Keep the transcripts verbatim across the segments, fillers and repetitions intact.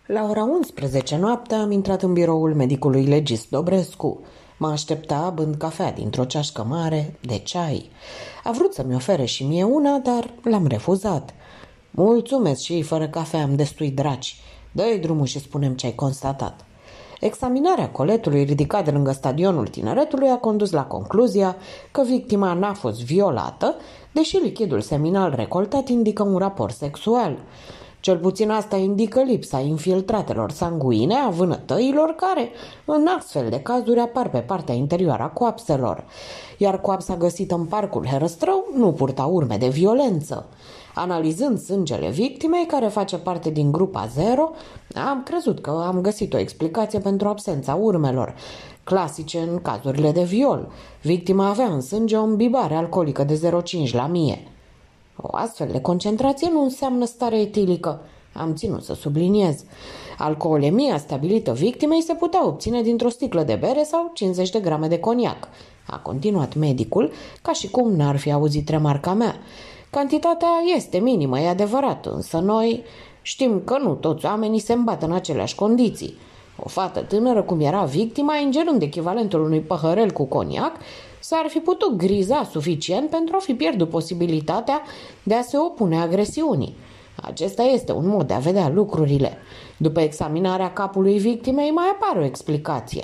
La ora unsprezece noaptea am intrat în biroul medicului legist Dobrescu. Mă aștepta bând cafea dintr-o ceașcă mare de ceai. A vrut să-mi ofere și mie una, dar l-am refuzat. Mulțumesc, și fără cafea am destui draci. Dă-i drumul și spune-mi ce ai constatat. Examinarea coletului ridicat de lângă stadionul Tineretului a condus la concluzia că victima n-a fost violată, deși lichidul seminal recoltat indică un raport sexual. Cel puțin asta indică lipsa infiltratelor sanguine a vânătăilor care, în astfel de cazuri, apar pe partea interioară a coapselor, iar coapsa găsită în parcul Herăstrău nu purta urme de violență. Analizând sângele victimei, care face parte din grupa zero, am crezut că am găsit o explicație pentru absența urmelor, clasice în cazurile de viol. Victima avea în sânge o îmbibare alcoolică de zero virgulă cinci la mie. O astfel de concentrație nu înseamnă stare etilică. Am ținut să subliniez. Alcoolemia stabilită victimei se putea obține dintr-o sticlă de bere sau cincizeci de grame de coniac. A continuat medicul, ca și cum n-ar fi auzit remarca mea. Cantitatea este minimă, e adevărat, însă noi știm că nu toți oamenii se îmbată în aceleași condiții. O fată tânără, cum era victima, ingerând echivalentul unui păhărel cu coniac, s-ar fi putut griza suficient pentru a fi pierdut posibilitatea de a se opune agresiunii. Acesta este un mod de a vedea lucrurile. După examinarea capului victimei mai apare o explicație.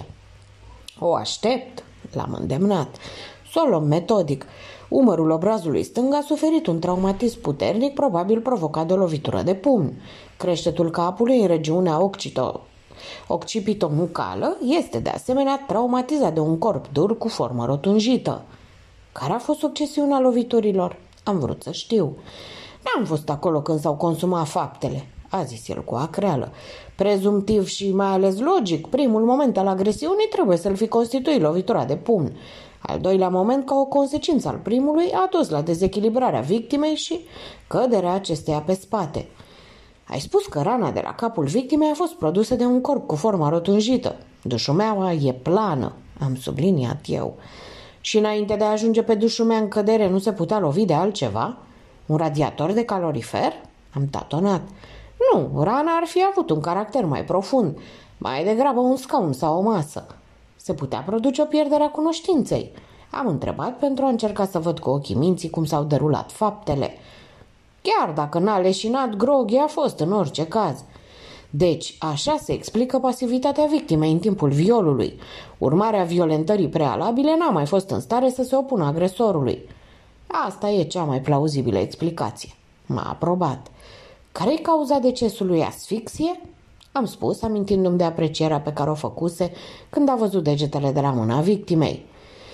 O aștept, l-am îndemnat. Să o luăm metodic. Umărul obrazului stâng a suferit un traumatism puternic, probabil provocat de o lovitură de pumn. Creștetul capului în regiunea occipito occipitonucală este de asemenea traumatizat de un corp dur cu formă rotunjită. Care a fost succesiunea loviturilor? Am vrut să știu. N-am fost acolo când s-au consumat faptele, a zis el cu acreală. Prezumtiv și mai ales logic, primul moment al agresiunii trebuie să-l fi constituit lovitura de pumn. Al doilea moment, ca o consecință al primului, a dus la dezechilibrarea victimei și căderea acesteia pe spate. Ai spus că rana de la capul victimei a fost produsă de un corp cu forma rotunjită. Dușumeaua e plană, am subliniat eu. Și înainte de a ajunge pe dușumea în cădere nu se putea lovi de altceva? Un radiator de calorifer? Am tatonat. Nu, rana ar fi avut un caracter mai profund, mai degrabă un scaun sau o masă. Se putea produce o pierdere a cunoștinței. Am întrebat pentru a încerca să văd cu ochii minții cum s-au derulat faptele. Chiar dacă n-a leșinat, groghi a fost în orice caz. Deci, așa se explică pasivitatea victimei în timpul violului. Urmarea violentării prealabile n-a mai fost în stare să se opună agresorului. Asta e cea mai plauzibilă explicație. M-a aprobat. Care-i cauza decesului? Asfixie? Am spus, amintindu-mi de aprecierea pe care o făcuse când a văzut degetele de la mâna victimei.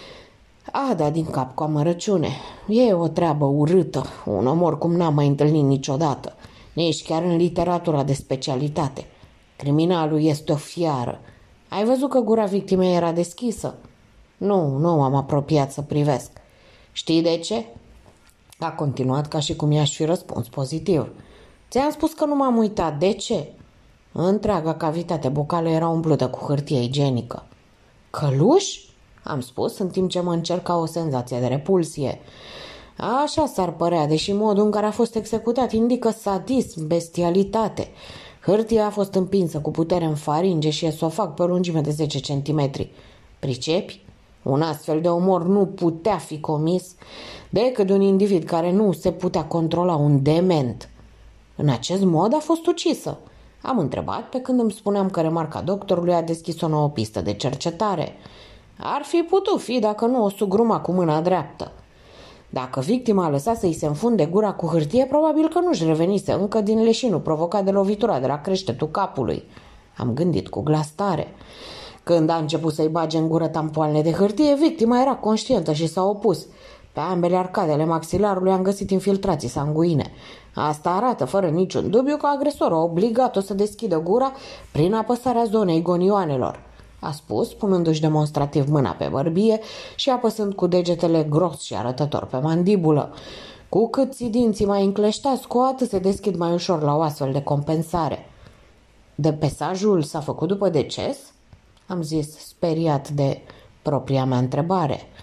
A dat din cap cu amărăciune. E o treabă urâtă, un omor cum n-am mai întâlnit niciodată, nici chiar în literatura de specialitate. Criminalul este o fiară. Ai văzut că gura victimei era deschisă? Nu, nu m-am apropiat să privesc. Știi de ce? A continuat ca și cum i-aș fi răspuns pozitiv. Ți-am spus că nu m-am uitat. De ce? Întreaga cavitate bucală era umplută cu hârtie igienică. Căluș? Am spus, în timp ce mă încerca o senzație de repulsie. Așa s-ar părea, deși modul în care a fost executat indică sadism, bestialitate. Hârtia a fost împinsă cu putere în faringe și esofag pe o lungime de zece centimetri. Pricepi? Un astfel de omor nu putea fi comis decât de un individ care nu se putea controla, un dement. În acest mod a fost ucisă. Am întrebat pe când îmi spuneam că remarca doctorului a deschis o nouă pistă de cercetare. Ar fi putut fi dacă nu o sugruma cu mâna dreaptă. Dacă victima a lăsat să-i se înfunde gura cu hârtie, probabil că nu-și revenise încă din leșinul provocat de lovitura de la creștetul capului. Am gândit cu glas tare. Când a început să-i bage în gură tampoane de hârtie, victima era conștientă și s-a opus. Pe ambele arcadele maxilarului am găsit infiltrații sanguine. Asta arată fără niciun dubiu că agresorul a obligat-o să deschidă gura prin apăsarea zonei gonioanelor. A spus, punându-și demonstrativ mâna pe bărbie și apăsând cu degetele gros și arătător pe mandibulă. Cu cât ții dinții mai încleștați, cu atât se deschid mai ușor la o astfel de compensare. Depesajul s-a făcut după deces? Am zis, speriat de propria mea întrebare.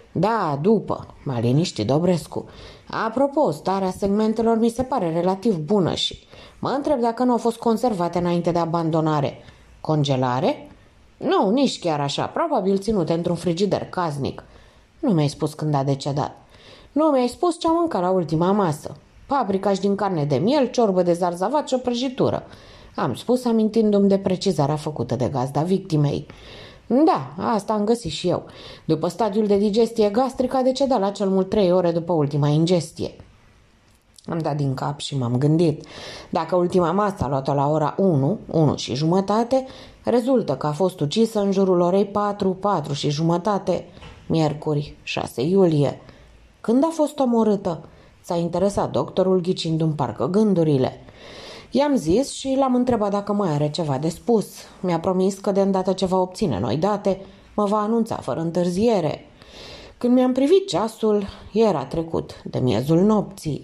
Da, după, m-a liniștit Dobrescu. Apropo, starea segmentelor mi se pare relativ bună și mă întreb dacă nu au fost conservate înainte de abandonare. Congelare? Nu, nici chiar așa, probabil ținute într-un frigider casnic. Nu mi-ai spus când a decedat. Nu mi-ai spus ce am mâncat la ultima masă. Paprikaș din carne de miel, ciorbă de zarzavat și o prăjitură. Am spus amintindu-mi de precizarea făcută de gazda victimei. Da, asta am găsit și eu. După stadiul de digestie gastrică a decedat la cel mult trei ore după ultima ingestie. Am dat din cap și m-am gândit. Dacă ultima masă a luat-o la ora unu, unu și jumătate, rezultă că a fost ucisă în jurul orei patru, patru și jumătate, miercuri, șase iulie. Când a fost omorâtă? S-a interesat doctorul ghicindu-mi parcă gândurile. I-am zis și l-am întrebat dacă mai are ceva de spus. Mi-a promis că de îndată ce va obține noi date, mă va anunța fără întârziere. Când mi-am privit ceasul, era trecut de miezul nopții.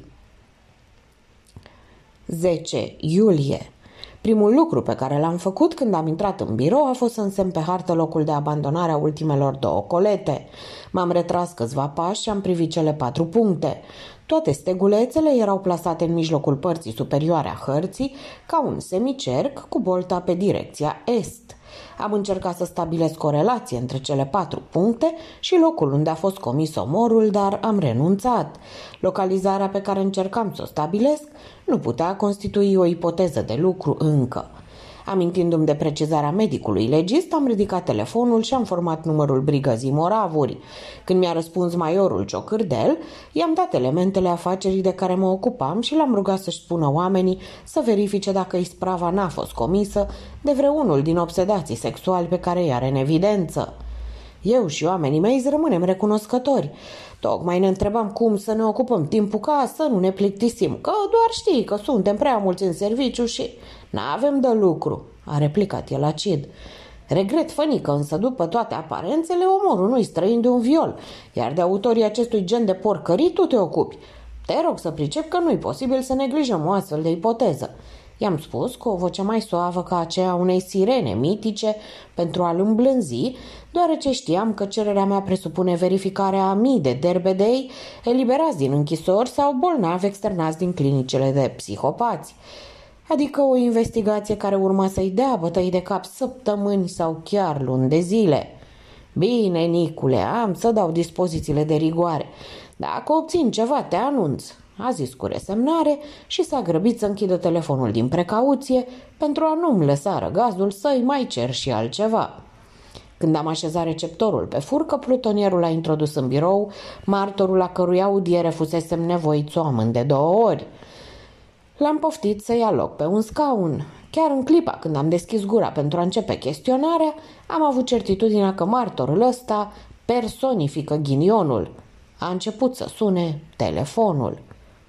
zece iulie. Primul lucru pe care l-am făcut când am intrat în birou a fost să însemn pe hartă locul de abandonare a ultimelor două colete. M-am retras câțiva pași și am privit cele patru puncte. Toate stegulețele erau plasate în mijlocul părții superioare a hărții, ca un semicerc cu bolta pe direcția est. Am încercat să stabilesc o relație între cele patru puncte și locul unde a fost comis omorul, dar am renunțat. Localizarea pe care încercam să o stabilesc nu putea constitui o ipoteză de lucru încă. Amintindu-mi de precizarea medicului legist, am ridicat telefonul și am format numărul brigăzii Moravuri. Când mi-a răspuns maiorul Ciocârdel, i-am dat elementele afacerii de care mă ocupam și l-am rugat să-și spună oamenii să verifice dacă isprava n-a fost comisă de vreunul din obsedații sexuali pe care i-are în evidență. Eu și oamenii mei îți rămânem recunoscători. Tocmai ne întrebam cum să ne ocupăm timpul ca să nu ne plictisim, că doar știi că suntem prea mulți în serviciu și n-avem de lucru, a replicat el acid. Regret, fănică, însă după toate aparențele, omorul nu-i străin de un viol, iar de autorii acestui gen de porcării tu te ocupi. Te rog să pricep că nu-i posibil să neglijăm o astfel de ipoteză. I-am spus cu o voce mai suavă ca aceea unei sirene mitice pentru a-l îmblânzi, deoarece știam că cererea mea presupune verificarea a mii de derbedei eliberați din închisori sau bolnavi externați din clinicile de psihopați. Adică o investigație care urma să-i dea bătăi de cap săptămâni sau chiar luni de zile. Bine, Nicule, am să dau dispozițiile de rigoare. Dacă obțin ceva, te anunț, a zis cu resemnare și s-a grăbit să închidă telefonul din precauție pentru a nu-mi lăsa răgazul să-i mai cer și altceva. Când am așezat receptorul pe furcă, plutonierul a introdus în birou martorul la cărui audiere fusesem nevoit să o amân de două ori. L-am poftit să ia loc pe un scaun. Chiar în clipa când am deschis gura pentru a începe chestionarea, am avut certitudinea că martorul ăsta personifică ghinionul. A început să sune telefonul.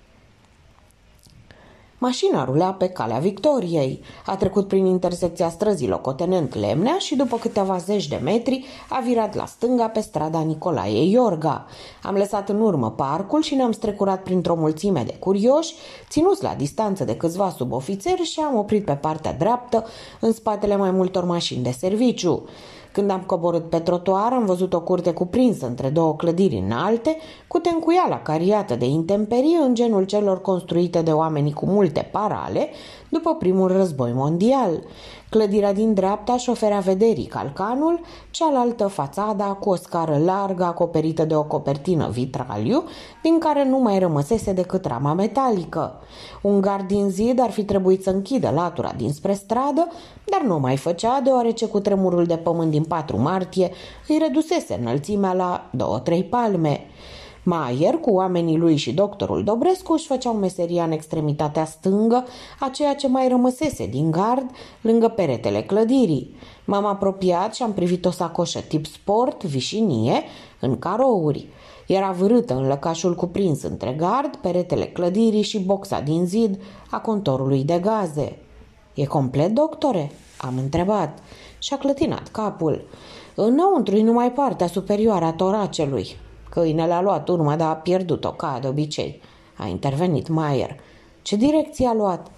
Mașina rula pe calea Victoriei. A trecut prin intersecția străzii locotenent-Lemnea și după câteva zeci de metri a virat la stânga pe strada Nicolae Iorga. Am lăsat în urmă parcul și ne-am strecurat printr-o mulțime de curioși, ținuți la distanță de câțiva subofițeri și am oprit pe partea dreaptă, în spatele mai multor mașini de serviciu. Când am coborât pe trotuar, am văzut o curte cuprinsă între două clădiri înalte, cu tencuiala cariată de intemperie în genul celor construite de oamenii cu multe parale după primul război mondial. Clădirea din dreapta își oferea vederii calcanul, cealaltă fațada cu o scară largă acoperită de o copertină vitraliu, din care nu mai rămăsese decât rama metalică. Un gard din zid ar fi trebuit să închidă latura dinspre stradă, dar nu mai făcea, deoarece cu tremurul de pământ din patru martie îi redusese înălțimea la două-trei palme. Maier, cu oamenii lui și doctorul Dobrescu, își făceau meseria în extremitatea stângă a ceea ce mai rămăsese din gard, lângă peretele clădirii. M-am apropiat și am privit o sacoșă tip sport, vișinie, în carouri. Era vârâtă în lăcașul cuprins între gard, peretele clădirii și boxa din zid a contorului de gaze. "E complet, doctore?" am întrebat și a clătinat capul. "Înăuntru-i numai partea superioară a toracelui. Câinele a luat urma, dar a pierdut-o, ca de obicei," a intervenit Maier. "Ce direcție a luat?"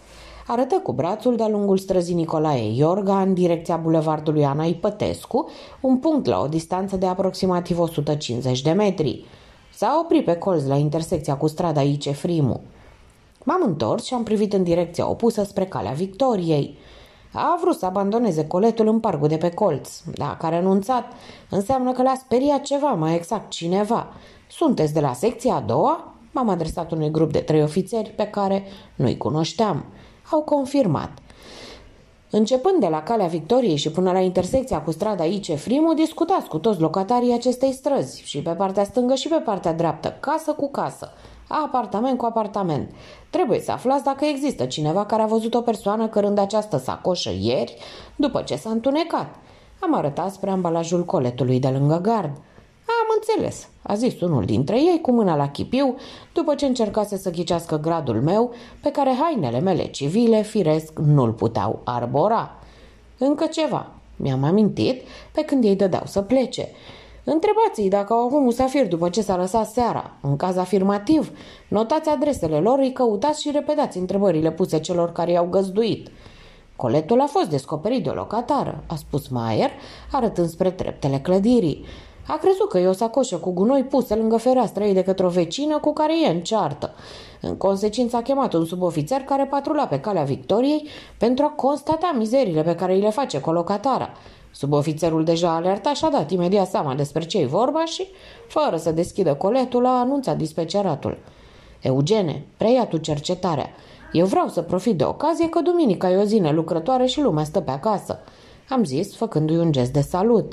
Arătă cu brațul de-a lungul străzii Nicolae Iorga în direcția bulevardului Ana Ipătescu, un punct la o distanță de aproximativ o sută cincizeci de metri. S-a oprit pe colț la intersecția cu strada Ice Frimu. M-am întors și am privit în direcția opusă spre Calea Victoriei. A vrut să abandoneze coletul în parcul de pe colț. Dacă a renunțat, înseamnă că l-a speriat ceva, mai exact cineva. Sunteți de la secția a doua? M-am adresat unui grup de trei ofițeri pe care nu-i cunoșteam. Au confirmat. Începând de la Calea Victoriei și până la intersecția cu strada Ice Frimu, discutați cu toți locatarii acestei străzi, și pe partea stângă și pe partea dreaptă, casă cu casă, apartament cu apartament. Trebuie să aflați dacă există cineva care a văzut o persoană cărând această sacoșă ieri, după ce s-a întunecat. Am arătat spre ambalajul coletului de lângă gard. Am înțeles, a zis unul dintre ei cu mâna la chipiu, după ce încercase să ghicească gradul meu, pe care hainele mele civile, firesc, nu-l puteau arbora. Încă ceva, mi-am amintit, pe când ei dădeau să plece. Întrebați-i dacă au avut musafiri după ce s-a lăsat seara. În caz afirmativ, notați adresele lor, îi căutați și repetați întrebările puse celor care i-au găzduit. Coletul a fost descoperit de o locatară, a spus Maier, arătând spre treptele clădirii. A crezut că e o sacoșă cu gunoi pusă lângă fereastră ei de către o vecină cu care e în ceartă. În consecință a chemat un subofițer care patrula pe Calea Victoriei pentru a constata mizerile pe care îi le face colocatara. Subofițerul deja alertat și-a dat imediat seama despre ce-i vorba și, fără să deschidă coletul, a anunțat dispeceratul. Eugene, preia tu cercetarea. Eu vreau să profit de ocazie că duminica e o zi nelucrătoare și lumea stă pe acasă, am zis, făcându-i un gest de salut.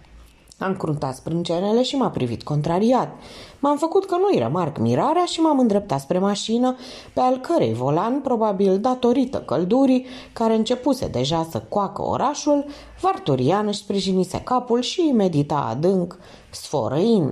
Am cruntat sprâncenele și m-a privit contrariat. M-am făcut că nu-i remarc mirarea și m-am îndreptat spre mașină, pe al cărei volan, probabil datorită căldurii, care începuse deja să coacă orașul, Varturian își sprijinise capul și medita adânc, sfărăind.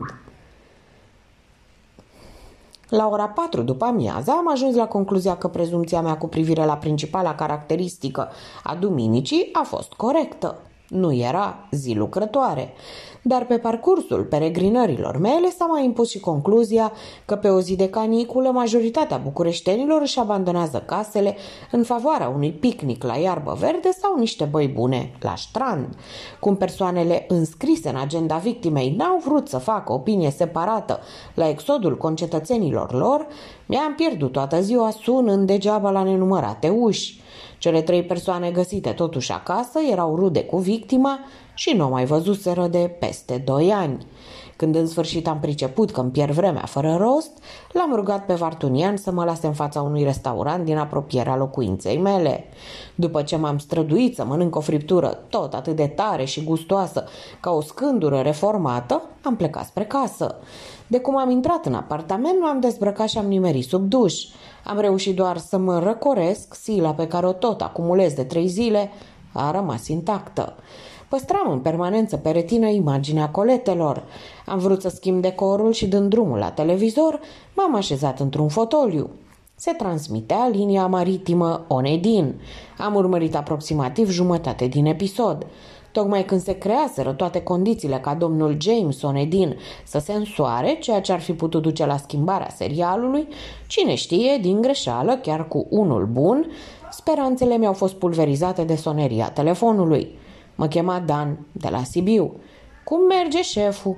La ora patru după amiaza am ajuns la concluzia că prezumția mea cu privire la principala caracteristică a duminicii a fost corectă. Nu era zi lucrătoare, dar pe parcursul peregrinărilor mele s-a mai impus și concluzia că pe o zi de caniculă majoritatea bucureștenilor își abandonează casele în favoarea unui picnic la iarbă verde sau niște băi bune la strand. Cum persoanele înscrise în agenda victimei n-au vrut să facă opinie separată la exodul concetățenilor lor, mi-am pierdut toată ziua sunând degeaba la nenumărate uși. Cele trei persoane găsite totuși acasă erau rude cu victima și nu o mai văzuseră de peste doi ani. Când în sfârșit am priceput că îmi pierd vremea fără rost, l-am rugat pe Vartunian să mă lase în fața unui restaurant din apropierea locuinței mele. După ce m-am străduit să mănânc o friptură tot atât de tare și gustoasă ca o scândură reformată, am plecat spre casă. De cum am intrat în apartament, m-am dezbrăcat și am nimerit sub duș. Am reușit doar să mă răcoresc, sila pe care o tot acumulez de trei zile a rămas intactă. Păstram în permanență pe retină imaginea coletelor. Am vrut să schimb decorul și, dând drumul la televizor, m-am așezat într-un fotoliu. Se transmitea linia maritimă Onedin. Am urmărit aproximativ jumătate din episod. Tocmai când se creaseră toate condițiile ca domnul James Onedin să se însoare, ceea ce ar fi putut duce la schimbarea serialului, cine știe, din greșeală, chiar cu unul bun, speranțele mi-au fost pulverizate de soneria telefonului. Mă chema Dan, de la Sibiu. Cum merge, șeful?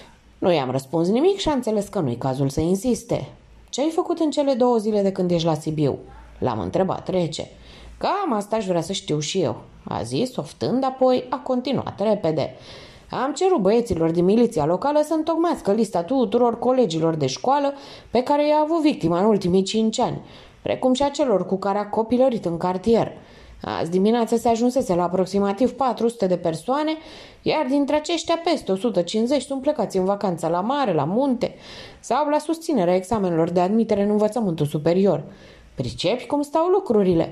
Nu i-am răspuns nimic și a înțeles că nu-i cazul să insiste. Ce ai făcut în cele două zile de când ești la Sibiu? L-am întrebat rece. Cam asta aș vrea să știu și eu, a zis, oftând, apoi a continuat repede. Am cerut băieților din miliția locală să întocmească lista tuturor colegilor de școală pe care i-a avut victima în ultimii cinci ani, precum și a celor cu care a copilărit în cartier. Azi dimineața se ajunsese la aproximativ patru sute de persoane, iar dintre aceștia peste o sută cincizeci sunt plecați în vacanță la mare, la munte sau la susținerea examenelor de admitere în învățământul superior. Pricepi cum stau lucrurile?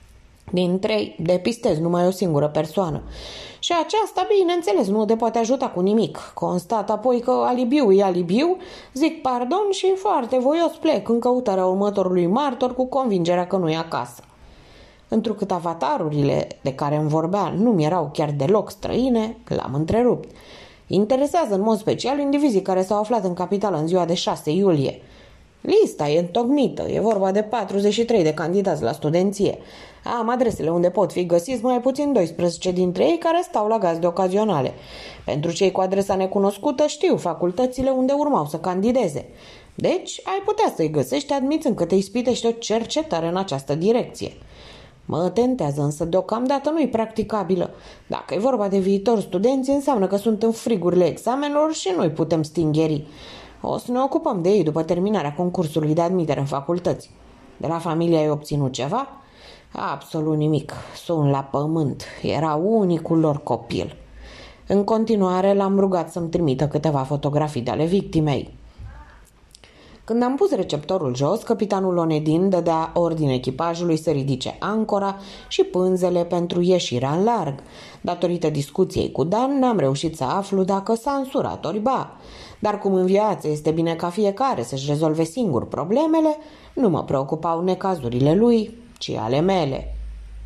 Din trei depistez numai o singură persoană. Și aceasta, bineînțeles, nu te poate ajuta cu nimic. Constat apoi că alibiu e alibiu, zic pardon și foarte voios plec în căutarea următorului martor cu convingerea că nu e acasă. Întrucât avatarurile de care îmi vorbea nu mi erau chiar deloc străine, l-am întrerupt. Interesează în mod special indivizii care s-au aflat în capitală în ziua de șase iulie. Lista e întocmită, e vorba de patruzeci și trei de candidați la studenție. Am adresele unde pot fi găsiți mai puțin doisprezece dintre ei care stau la gazde ocazionale. Pentru cei cu adresa necunoscută știu facultățile unde urmau să candideze. Deci ai putea să-i găsești admițând că te ispitește o cercetare în această direcție. Mă tentează, însă deocamdată nu-i practicabilă. Dacă e vorba de viitori studenți, înseamnă că sunt în frigurile examenelor și nu-i putem stingheri. O să ne ocupăm de ei după terminarea concursului de admitere în facultăți. De la familie ai obținut ceva? Absolut nimic. Sunt la pământ. Era unicul lor copil. În continuare l-am rugat să-mi trimită câteva fotografii de ale victimei. Când am pus receptorul jos, capitanul Onedin dădea ordine echipajului să ridice ancora și pânzele pentru ieșirea în larg. Datorită discuției cu Dan, n-am reușit să aflu dacă s-a însurat ori ba. Dar cum în viață este bine ca fiecare să-și rezolve singur problemele, nu mă preocupau necazurile lui, ci ale mele.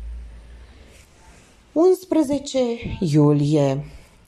unsprezece iulie.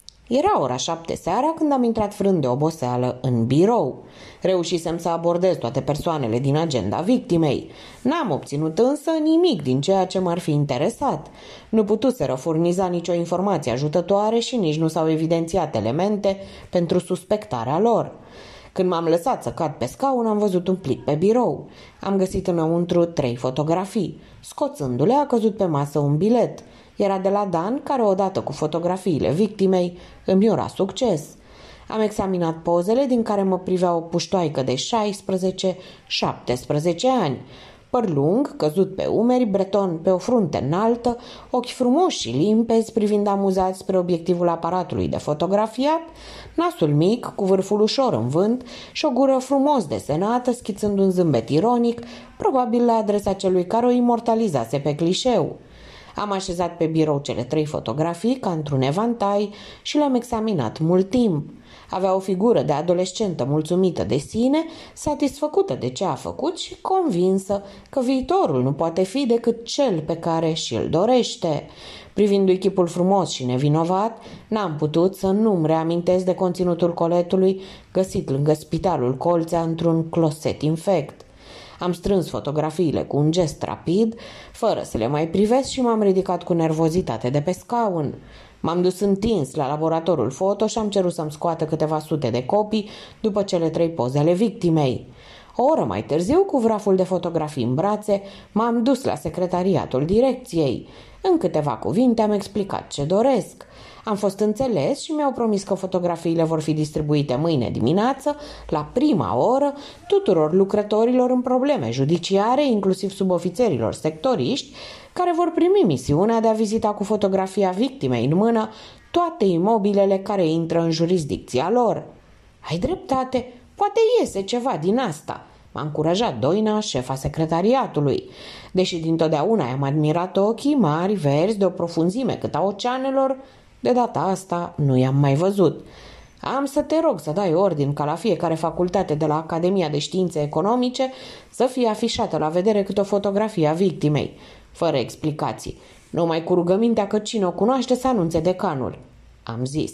Era ora șapte seara când am intrat frânt de oboseală în birou. Reușisem să abordez toate persoanele din agenda victimei. N-am obținut însă nimic din ceea ce m-ar fi interesat. Nu putuseră furniza nicio informație ajutătoare și nici nu s-au evidențiat elemente pentru suspectarea lor. Când m-am lăsat să cad pe scaun, am văzut un plic pe birou. Am găsit înăuntru trei fotografii. Scoțându-le, a căzut pe masă un bilet. Era de la Dan, care odată cu fotografiile victimei îmi ura succes. Am examinat pozele din care mă privea o puștoaică de șaisprezece șaptesprezece ani. Păr lung, căzut pe umeri, breton pe o frunte înaltă, ochi frumoși și limpezi privind amuzați spre obiectivul aparatului de fotografiat, nasul mic, cu vârful ușor în vânt și o gură frumos desenată, schițând un zâmbet ironic, probabil la adresa celui care o imortalizase pe clișeu. Am așezat pe birou cele trei fotografii ca într-un evantai și le-am examinat mult timp. Avea o figură de adolescentă mulțumită de sine, satisfăcută de ce a făcut și convinsă că viitorul nu poate fi decât cel pe care și-l dorește. Privindu-i chipul frumos și nevinovat, n-am putut să nu-mi reamintesc de conținutul coletului găsit lângă spitalul Colțea într-un closet infect. Am strâns fotografiile cu un gest rapid, fără să le mai privesc și m-am ridicat cu nervozitate de pe scaun. M-am dus întins la laboratorul foto și am cerut să-mi scoată câteva sute de copii după cele trei poze ale victimei. O oră mai târziu, cu vraful de fotografii în brațe, m-am dus la secretariatul direcției. În câteva cuvinte am explicat ce doresc. Am fost înțeles și mi-au promis că fotografiile vor fi distribuite mâine dimineață, la prima oră, tuturor lucrătorilor în probleme judiciare, inclusiv subofițerilor sectoriști, care vor primi misiunea de a vizita cu fotografia victimei în mână toate imobilele care intră în jurisdicția lor. Ai dreptate, poate iese ceva din asta, m-a încurajat Doina, șefa secretariatului. Deși dintotdeauna am admirat ochii mari, verzi, de o profunzime cât a oceanelor, de data asta nu i-am mai văzut. Am să te rog să dai ordin ca la fiecare facultate de la Academia de Științe Economice să fie afișată la vedere câte o fotografie a victimei, fără explicații, numai cu rugămintea că cine o cunoaște să anunțe decanul, am zis.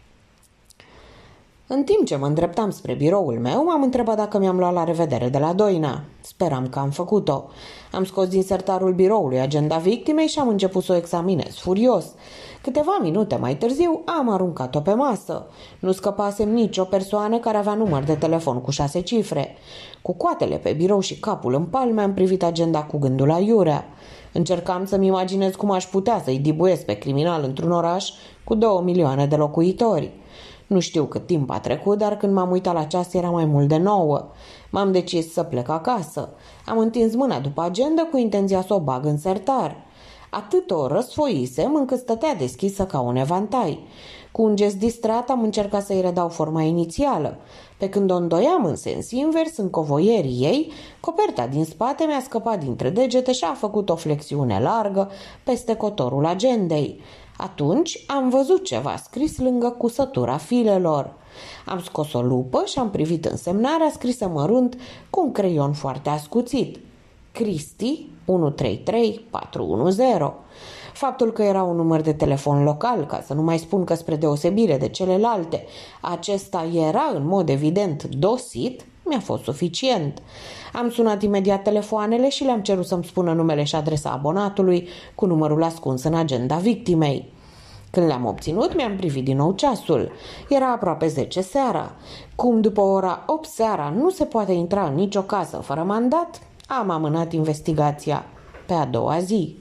În timp ce mă îndreptam spre biroul meu, m-am întrebat dacă mi-am luat la revedere de la Doina. Speram că am făcut-o. Am scos din sertarul biroului agenda victimei și am început să o examinez furios. Câteva minute mai târziu am aruncat-o pe masă. Nu scăpasem nicio persoană care avea număr de telefon cu șase cifre. Cu coatele pe birou și capul în palme am privit agenda cu gândul aiurea. Încercam să-mi imaginez cum aș putea să-i dibuiesc pe criminal într-un oraș cu două milioane de locuitori. Nu știu cât timp a trecut, dar când m-am uitat la ceas era mai mult de nouă. M-am decis să plec acasă. Am întins mâna după agenda cu intenția să o bag în sertar. Atât o răsfoisem încât stătea deschisă ca un evantai. Cu un gest distrat am încercat să-i redau forma inițială. Pe când o îndoiam în sens invers, în covoierii ei, coperta din spate mi-a scăpat dintre degete și a făcut o flexiune largă peste cotorul agendei. Atunci am văzut ceva scris lângă cusătura filelor. Am scos o lupă și am privit însemnarea scrisă mărunt cu un creion foarte ascuțit. Cristi unu trei trei patru unu zero. Faptul că era un număr de telefon local, ca să nu mai spun că spre deosebire de celelalte, acesta era în mod evident dosit, mi-a fost suficient. Am sunat imediat telefoanele și le-am cerut să-mi spună numele și adresa abonatului cu numărul ascuns în agenda victimei. Când le-am obținut, mi-am privit din nou ceasul. Era aproape zece seara. Cum după ora opt seara nu se poate intra în nicio casă fără mandat, am amânat investigația pe a doua zi.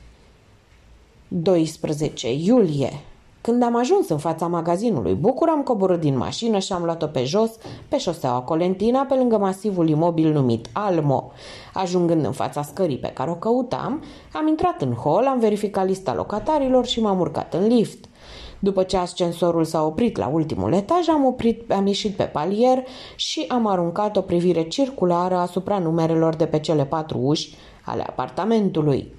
doisprezece iulie. Când am ajuns în fața magazinului Bucur, am coborât din mașină și am luat-o pe jos, pe șoseaua Colentina, pe lângă masivul imobil numit Almo. Ajungând în fața scării pe care o căutam, am intrat în hol, am verificat lista locatarilor și m-am urcat în lift. După ce ascensorul s-a oprit la ultimul etaj, am, oprit, am ieșit pe palier și am aruncat o privire circulară asupra numerelor de pe cele patru uși ale apartamentului.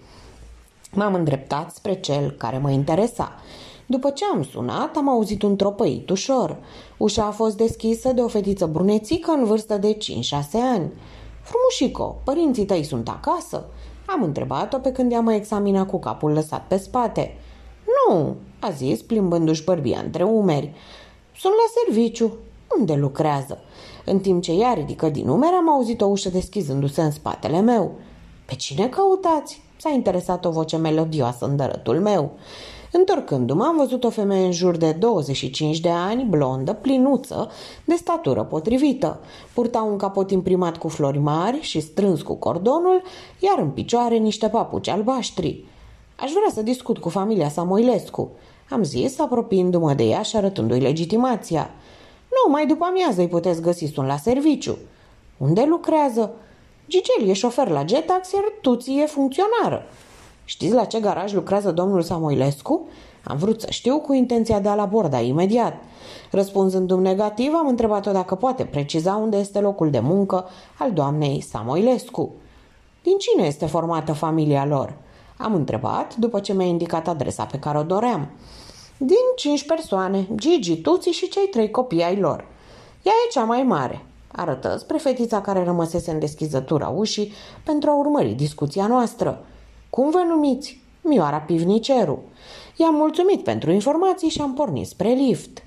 M-am îndreptat spre cel care mă interesa. După ce am sunat, am auzit un tropăit ușor. Ușa a fost deschisă de o fetiță brunețică în vârstă de cinci șase ani. Frumușico, părinții tăi sunt acasă? Am întrebat-o pe când ea mă examina cu capul lăsat pe spate. Nu, a zis, plimbându-și bărbia între umeri. Sunt la serviciu. Unde lucrează? În timp ce ea ridică din umeri, am auzit o ușă deschizându-se în spatele meu. Pe cine căutați? S-a interesat o voce melodioasă în dărătul meu. Întorcându-mă, am văzut o femeie în jur de douăzeci și cinci de ani, blondă, plinuță, de statură potrivită. Purta un capot imprimat cu flori mari și strâns cu cordonul, iar în picioare niște papuci albaștri. Aș vrea să discut cu familia Samoilescu, am zis, apropiindu-mă de ea și arătându-i legitimația. Nu, mai după amiază îi puteți găsi, sunt la serviciu. Unde lucrează? Gigel e șofer la Getax, iar Tuții e funcționară. Știți la ce garaj lucrează domnul Samoilescu? Am vrut să știu cu intenția de a-l aborda imediat. Răspunzându-mi negativ, am întrebat-o dacă poate preciza unde este locul de muncă al doamnei Samoilescu. Din cine este formată familia lor? Am întrebat după ce mi-a indicat adresa pe care o doream. Din cinci persoane, Gigi, Tuții și cei trei copii ai lor. Ea e cea mai mare. Arătă spre fetița care rămăsese în deschizătura ușii pentru a urmări discuția noastră. Cum vă numiți? Mioara Pivniceru. I-am mulțumit pentru informații și am pornit spre lift.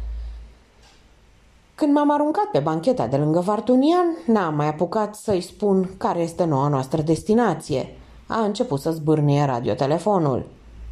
Când m-am aruncat pe bancheta de lângă Vartunian, n-am mai apucat să-i spun care este noua noastră destinație. A început să zbârnie radiotelefonul.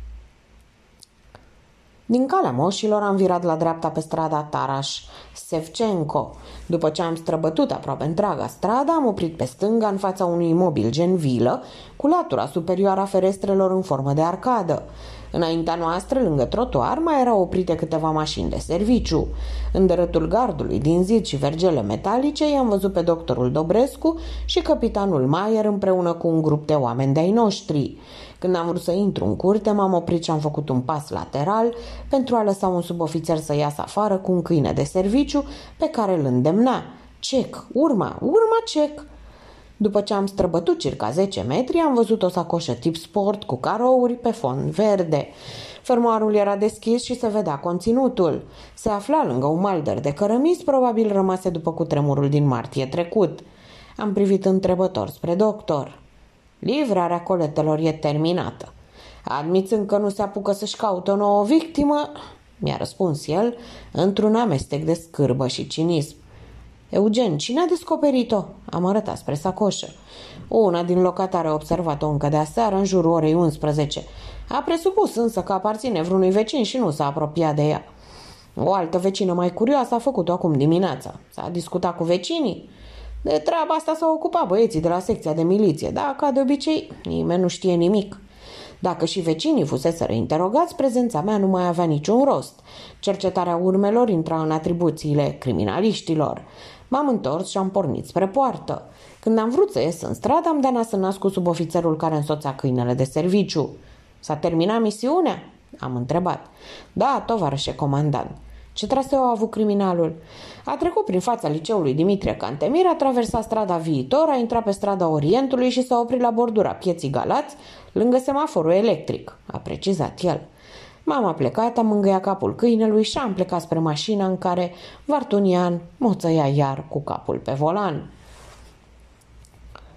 Din calea moșilor am virat la dreapta pe strada Taraș Sevcenco. După ce am străbătut aproape întreaga stradă, am oprit pe stânga în fața unui imobil gen vilă, cu latura superioară a ferestrelor în formă de arcadă. Înaintea noastră, lângă trotuar, mai erau oprite câteva mașini de serviciu. În dărătul gardului din zid și vergele metalice i-am văzut pe doctorul Dobrescu și capitanul Maier împreună cu un grup de oameni de-ai noștri. Când am vrut să intru în curte, m-am oprit și am făcut un pas lateral pentru a lăsa un subofițer să iasă afară cu un câine de serviciu pe care îl îndemna. Cec, urma, urma cec. După ce am străbătut circa zece metri, am văzut o sacoșă tip sport cu carouri pe fond verde. Fermoarul era deschis și se vedea conținutul. Se afla lângă un maldăr de cărămizi, probabil rămase după cutremurul din martie trecut. Am privit întrebător spre doctor. Livrarea coletelor e terminată. Admițând că nu se apucă să-și caute o nouă victimă, mi-a răspuns el, într-un amestec de scârbă și cinism. Eugen, cine a descoperit-o? Am arătat spre sacoșă. Una din locatare a observat-o încă de aseară, în jurul orei unsprezece. A presupus însă că aparține vreunui vecin și nu s-a apropiat de ea. O altă vecină mai curioasă a făcut-o acum dimineața. S-a discutat cu vecinii. De treaba asta s-au ocupat băieții de la secția de miliție, dar, ca de obicei, nimeni nu știe nimic. Dacă și vecinii fuseseră interogați, prezența mea nu mai avea niciun rost. Cercetarea urmelor intra în atribuțiile criminaliștilor. M-am întors și am pornit spre poartă. Când am vrut să ies în stradă, am dat nas în nas cu subofițerul care însoțea câinele de serviciu. S-a terminat misiunea? Am întrebat. Da, tovarășe comandant. Ce traseu a avut criminalul? A trecut prin fața liceului Dimitrie Cantemir, a traversat strada Viitor, a intrat pe strada Orientului și s-a oprit la bordura pieții Galați, lângă semaforul electric, a precizat el. M-am aplecat, am îngăiat capul câinelui și am plecat spre mașina în care Vartunian moțăia iar cu capul pe volan.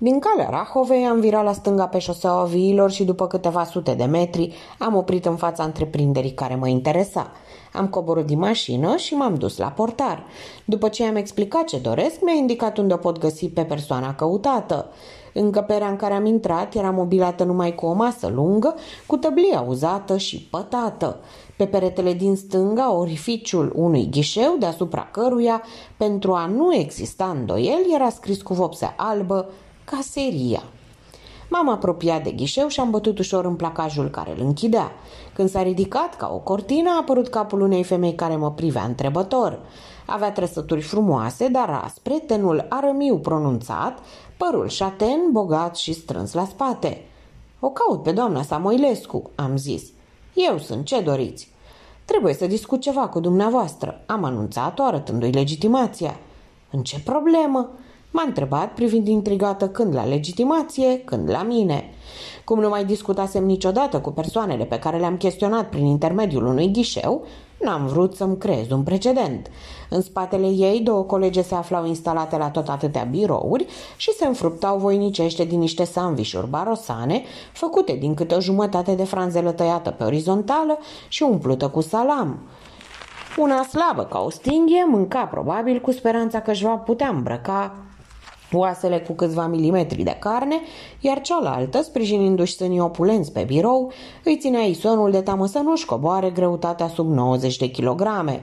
Din calea Rahovei am virat la stânga pe șoseaua Viilor și după câteva sute de metri am oprit în fața întreprinderii care mă interesa. Am coborât din mașină și m-am dus la portar. După ce i-am explicat ce doresc, mi-a indicat unde o pot găsi pe persoana căutată. Încăperea în care am intrat era mobilată numai cu o masă lungă, cu tăblia uzată și pătată. Pe peretele din stânga, orificiul unui ghișeu, deasupra căruia, pentru a nu exista îndoieli, era scris cu vopsea albă Caseria. M-am apropiat de ghișeu și am bătut ușor în placajul care îl închidea. Când s-a ridicat ca o cortină, a apărut capul unei femei care mă privea întrebător. Avea trăsături frumoase, dar aspre, tenul arămiu pronunțat, părul șaten, bogat și strâns la spate. O caut pe doamna Samoilescu, am zis. Eu sunt, ce doriți? Trebuie să discut ceva cu dumneavoastră, am anunțat-o arătându-i legitimația. În ce problemă? M-a întrebat, privind intrigată când la legitimație, când la mine. Cum nu mai discutasem niciodată cu persoanele pe care le-am chestionat prin intermediul unui ghișeu, n-am vrut să-mi creez un precedent. În spatele ei, două colege se aflau instalate la tot atâtea birouri și se înfruptau voinicește din niște sandvișuri barosane, făcute din câte o jumătate de franzelă tăiată pe orizontală și umplută cu salam. Una slabă ca o stinghie mânca probabil cu speranța că își va putea îmbrăca oasele cu câțiva milimetri de carne, iar cealaltă, sprijinindu-și sânii opulenți pe birou, îi ținea isonul de teamă să nu-și coboare greutatea sub nouăzeci de kilograme.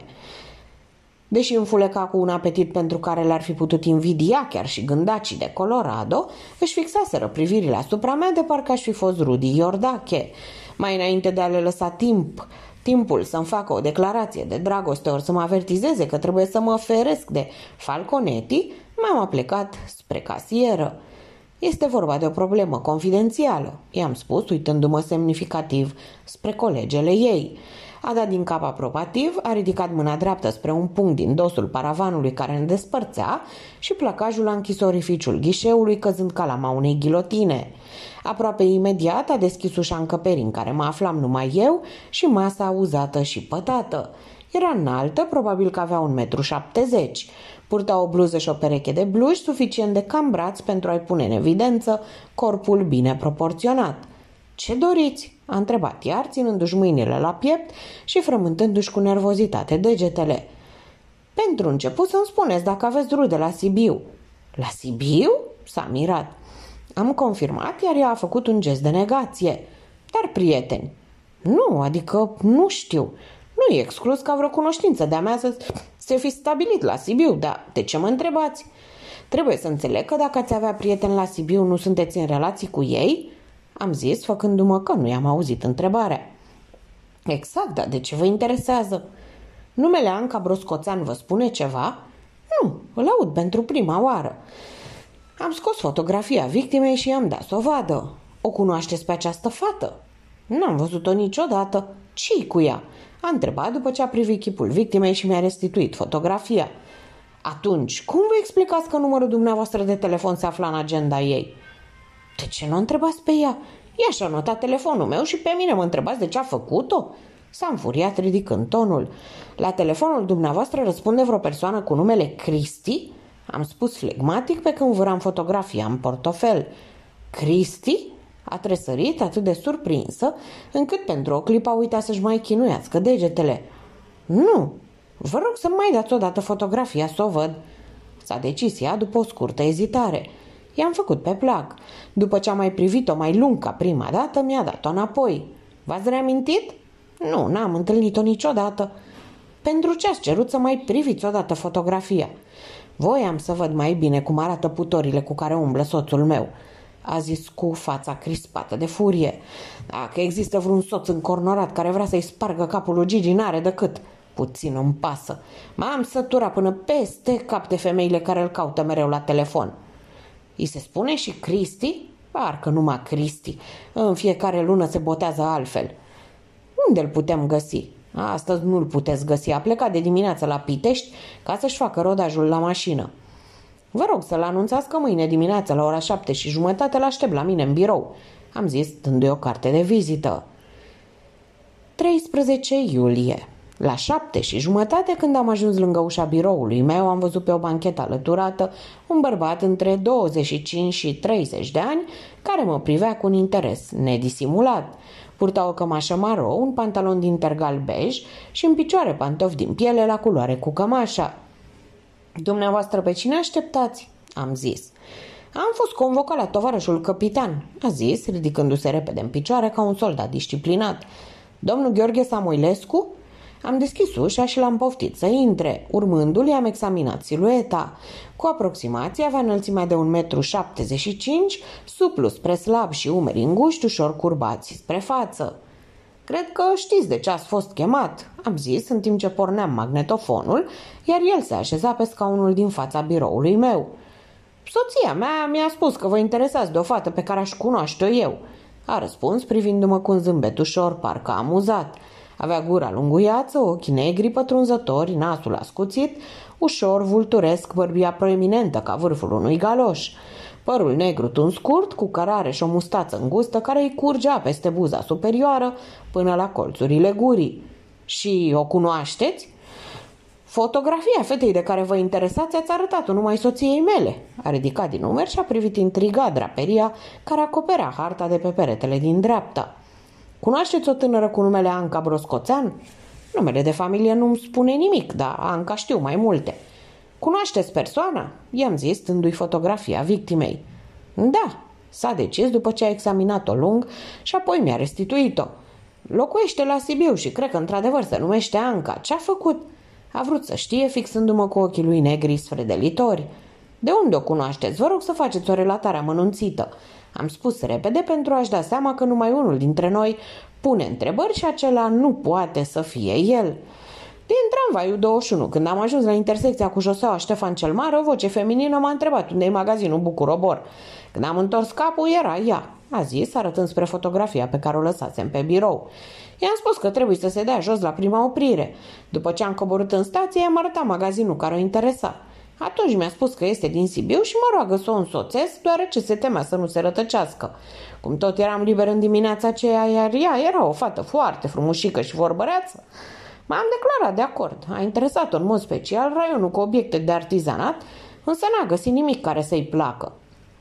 Deși înfuleca cu un apetit pentru care le-ar fi putut invidia chiar și gândacii de Colorado, își fixaseră privirile asupra mea de parcă aș fi fost Rudy Iordache. Mai înainte de a le lăsa timp, timpul să-mi facă o declarație de dragoste ori să mă avertizeze că trebuie să mă feresc de Falconetti, m-am aplecat spre casieră. Este vorba de o problemă confidențială, i-am spus, uitându-mă semnificativ spre colegele ei. A dat din cap aprobativ, a ridicat mâna dreaptă spre un punct din dosul paravanului care ne despărțea și placajul a închis orificiul ghișeului, căzând ca lama unei ghilotine. Aproape imediat a deschis ușa încăperii în care mă aflam numai eu și masa uzată și pătată. Era înaltă, probabil că avea un metru șaptezeci. Purta o bluză și o pereche de bluși suficient de cambrați pentru a-i pune în evidență corpul bine proporționat. Ce doriți?" a întrebat iar, ținându-și mâinile la piept și frământându-și cu nervozitate degetele. Pentru început să-mi spuneți dacă aveți rude la Sibiu." La Sibiu?" s-a mirat. Am confirmat, iar ea a făcut un gest de negație. Dar prieteni?" Nu, adică nu știu. Nu e exclus ca vreo cunoștință de-a mea să se fi stabilit la Sibiu, dar de ce mă întrebați? Trebuie să înțeleg că dacă ați avea prieteni la Sibiu, nu sunteți în relații cu ei?" am zis, făcându-mă că nu i-am auzit întrebarea. Exact, dar de ce vă interesează? Numele Anca Broscoțan vă spune ceva? Nu, îl aud pentru prima oară. Am scos fotografia victimei și i-am dat să o vadă. O cunoașteți pe această fată? N-am văzut-o niciodată. Ce-i cu ea? A întrebat după ce a privit chipul victimei și mi-a restituit fotografia. Atunci, cum vă explicați că numărul dumneavoastră de telefon se afla în agenda ei? De ce nu o întrebați pe ea? Ea și-a notat telefonul meu și pe mine mă întrebați de ce a făcut-o? S-a înfuriat ridicând tonul. La telefonul dumneavoastră răspunde vreo persoană cu numele Cristi? Am spus flegmatic pe când vâram fotografia în portofel. Cristi? A tresărit atât de surprinsă, încât pentru o clipă a uitat să-și mai chinuiască degetele. Nu, vă rog să mai dați odată fotografia să o văd. S-a decis ea după o scurtă ezitare. I-am făcut pe plac. După ce am mai privit-o mai lung ca prima dată, mi-a dat-o înapoi. V-ați reamintit? Nu, n-am întâlnit-o niciodată. Pentru ce ați cerut să mai priviți odată fotografia? Voiam să văd mai bine cum arată putorile cu care umblă soțul meu, a zis cu fața crispată de furie. Dacă există vreun soț încornorat care vrea să-i spargă capul lui Gigi, n-are decât. Puțin îmi pasă. M-am săturat până peste cap de femeile care îl caută mereu la telefon. I se spune și Cristi? Parcă numai Cristi. În fiecare lună se botează altfel. Unde îl putem găsi? Astăzi nu-l puteți găsi. A plecat de dimineață la Pitești ca să-și facă rodajul la mașină. Vă rog să-l anunțați că mâine dimineață la ora șapte și jumătate l-aștept la mine în birou, am zis, dându-i o carte de vizită. treisprezece iulie. La șapte și jumătate, când am ajuns lângă ușa biroului meu, am văzut pe o banchetă alăturată un bărbat între douăzeci și cinci și treizeci de ani, care mă privea cu un interes nedisimulat. Purta o cămașă maro, un pantalon din tergal bej și în picioare pantofi din piele la culoare cu cămașa. "Dumneavoastră pe cine așteptați?" am zis. "Am fost convocat la tovarășul capitan," a zis, ridicându-se repede în picioare ca un soldat disciplinat. "Domnul Gheorghe Samoilescu?" Am deschis ușa și l-am poftit să intre. Urmându-l, i-am examinat silueta. Cu aproximație avea înălțimea de un metru șaptezeci și cinci, suplu spre slab și umeri înguști, ușor curbați spre față. "Cred că știți de ce ați fost chemat," am zis în timp ce porneam magnetofonul, iar el se așeza pe scaunul din fața biroului meu. "Soția mea mi-a spus că vă interesați de o fată pe care aș cunoaște-o eu," a răspuns privindu-mă cu un zâmbet ușor, parcă amuzat. Avea gura lunguiață, ochii negri pătrunzători, nasul ascuțit, ușor vulturesc, bărbia proeminentă ca vârful unui galoș. Părul negru tuns scurt, cu cărare și o mustață îngustă care îi curgea peste buza superioară până la colțurile gurii. "Și o cunoașteți?" "Fotografia fetei de care vă interesați ați arătat-o numai soției mele." A ridicat din umeri și a privit intrigat draperia care acoperea harta de pe peretele din dreapta. "Cunoașteți o tânără cu numele Anca Broscoțean?" "Numele de familie nu-mi spune nimic, dar Anca știu mai multe." "Cunoașteți persoana?" i-am zis, dându-i fotografia victimei. "Da," s-a decis după ce a examinat-o lung și apoi mi-a restituit-o. "Locuiește la Sibiu și cred că într-adevăr se numește Anca. Ce-a făcut?" A vrut să știe, fixându-mă cu ochii lui negri sfredelitori. "De unde o cunoașteți? Vă rog să faceți o relatare amănunțită." Am spus repede pentru a-și da seama că numai unul dintre noi pune întrebări și acela nu poate să fie el. Din tramvaiul douăzeci și unu, când am ajuns la intersecția cu șoseaua Ștefan cel Mare, o voce feminină m-a întrebat unde e magazinul Bucur-Obor. Când am întors capul, era ea, a zis, arătând spre fotografia pe care o lăsasem pe birou. I-am spus că trebuie să se dea jos la prima oprire. După ce am coborât în stație, i-am arătat magazinul care o interesa. Atunci mi-a spus că este din Sibiu și mă roagă să o însoțesc, deoarece se temea să nu se rătăcească. Cum tot eram liber în dimineața aceea, iar ea era o fată foarte frumușică și vorbăreață, m-am declarat de acord. A interesat-o în mod special raionul cu obiecte de artizanat, însă n-a găsit nimic care să-i placă.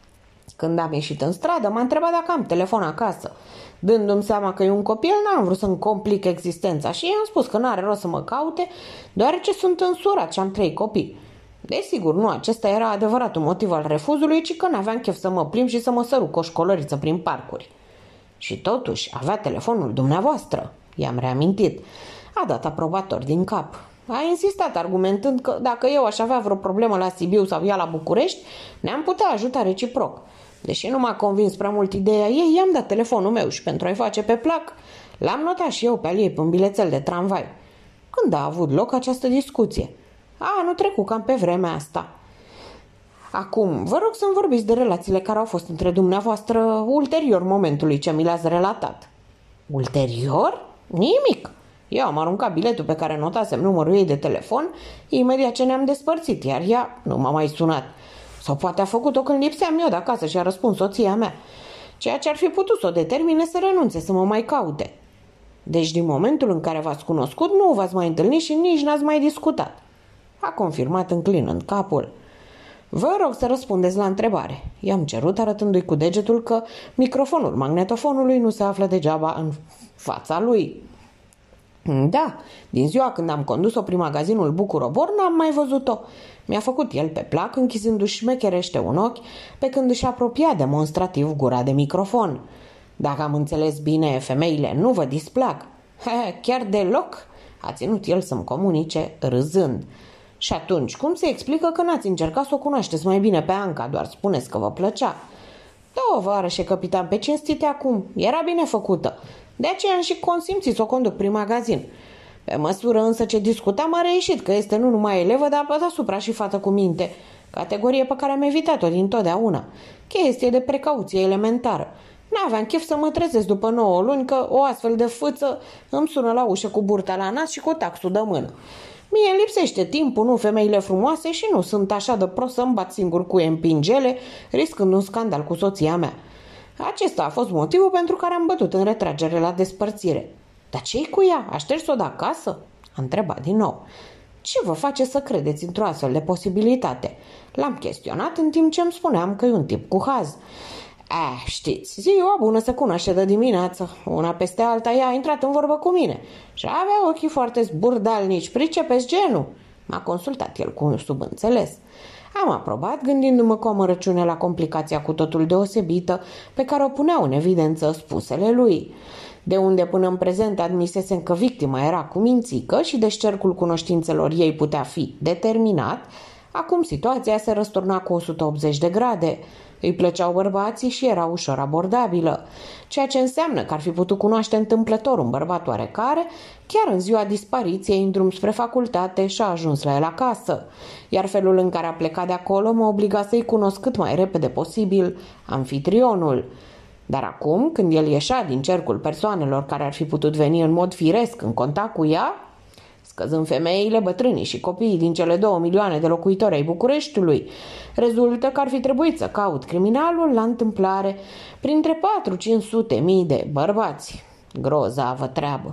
Când am ieșit în stradă, m-a întrebat dacă am telefon acasă. Dându-mi seama că e un copil, n-am vrut să-mi complic existența și i-am spus că n-are rost să mă caute, deoarece sunt însurat și am trei copii. Desigur, nu acesta era adevăratul motiv al refuzului, ci că n-aveam chef să mă plimb și să mă săruc o școlăriță prin parcuri. Și totuși avea telefonul dumneavoastră, i-am reamintit. A dat aprobator din cap. A insistat argumentând că dacă eu aș avea vreo problemă la Sibiu sau ea la București, ne-am putea ajuta reciproc. Deși nu m-a convins prea mult ideea ei, i-am dat telefonul meu și pentru a-i face pe plac, l-am notat și eu pe al ei pe un bilețel de tramvai. Când a avut loc această discuție? A, nu trecut cam pe vremea asta. Acum, vă rog să-mi vorbiți de relațiile care au fost între dumneavoastră ulterior momentului ce mi le-ați relatat. Ulterior? Nimic. Eu am aruncat biletul pe care notasem numărul ei de telefon imediat ce ne-am despărțit, iar ea nu m-a mai sunat. Sau poate a făcut-o când lipseam eu de acasă și a răspuns soția mea, ceea ce ar fi putut să o determine să renunțe să mă mai caute. Deci din momentul în care v-ați cunoscut nu v-ați mai întâlnit și nici n-ați mai discutat. A confirmat înclinând capul. Vă rog să răspundeți la întrebare. I-am cerut arătându-i cu degetul că microfonul magnetofonului nu se află degeaba în fața lui. Da, din ziua când am condus-o prin magazinul Bucur-Obor n-am mai văzut-o. Mi-a făcut el pe plac închizându-și șmecherește un ochi pe când își apropia demonstrativ gura de microfon. Dacă am înțeles bine, femeile nu vă displac. He, chiar deloc, a ținut el să-mi comunice râzând. Și atunci, cum se explică că n-ați încercat să o cunoașteți mai bine pe Anca, doar spuneți că vă plăcea? Da, o vară și capitan pe cinstite acum, era bine făcută. De aceea am și consimțit să o conduc prin magazin. Pe măsură însă ce discutam a reieșit că este nu numai elevă, dar pe deasupra și fată cu minte, categorie pe care am evitat-o dintotdeauna. Chestie de precauție elementară. N-aveam chef să mă trezesc după nouă luni că o astfel de fâță îmi sună la ușă cu burta la nas și cu taxul de mână. Mie îmi lipsește timpul, nu femeile frumoase și nu sunt așa de prost să-mi bat singur cu empingele, riscând un scandal cu soția mea. Acesta a fost motivul pentru care am bătut în retragere la despărțire. Dar ce-i cu ea? A șters-o de acasă? A întrebat din nou. Ce vă face să credeți într-o astfel de posibilitate? L-am chestionat în timp ce îmi spuneam că e un tip cu haz. Eh, știți, ziua bună se cunoaște de dimineață. Una peste alta ea a intrat în vorbă cu mine și avea ochii foarte zburdalnici. Pricepeți genul? M-a consultat el cu subînțeles. Am aprobat, gândindu-mă cu amărăciune la complicația cu totul deosebită pe care o puneau în evidență spusele lui. De unde până în prezent admisesem că victima era cu mințică și deci cercul cunoștințelor ei putea fi determinat, acum situația se răsturna cu o sută optzeci de grade. Îi plăceau bărbații și era ușor abordabilă, ceea ce înseamnă că ar fi putut cunoaște întâmplător un bărbat oarecare, chiar în ziua dispariției în drum spre facultate și a ajuns la el acasă, iar felul în care a plecat de acolo mă obliga să-i cunosc cât mai repede posibil anfitrionul. Dar acum, când el ieșea din cercul persoanelor care ar fi putut veni în mod firesc în contact cu ea, scăzând femeile, bătrânii și copiii din cele două milioane de locuitori ai Bucureștiului, rezultă că ar fi trebuit să caut criminalul la întâmplare printre patru-cinci sute mii de bărbați. Grozavă treabă.